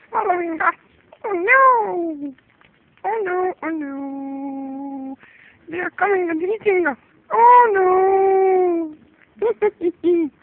following us. Oh no! Oh no, oh no. They are coming and eating us. Oh no!